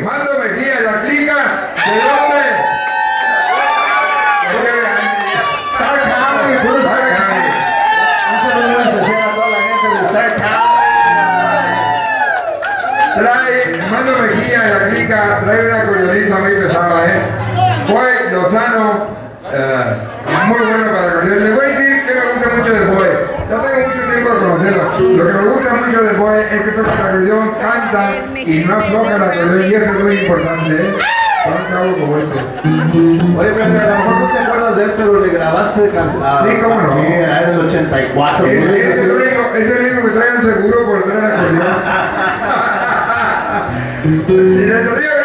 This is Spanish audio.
Mando Mejía, la clica, ¿de dónde? Un saludo especial a toda la gente de Star Trae, Mando Mejía, la clica, trae una acordeonista muy pesada, Boy Lozano, muy bueno para acordeón. Les voy a decir que me gusta mucho del Boy. No tengo mucho tiempo de conocerlo. Lo que me gusta mucho del Boy es que toca el acordeón, canta y no afloja el acordeón, y eso es muy importante, para un cabo como este. Oye, pero a lo mejor no te acuerdas de él, pero le grabaste canción. Sí, cómo no. Sí, era del 84. Es el único que trae un seguro por traer el acordeón. Si le río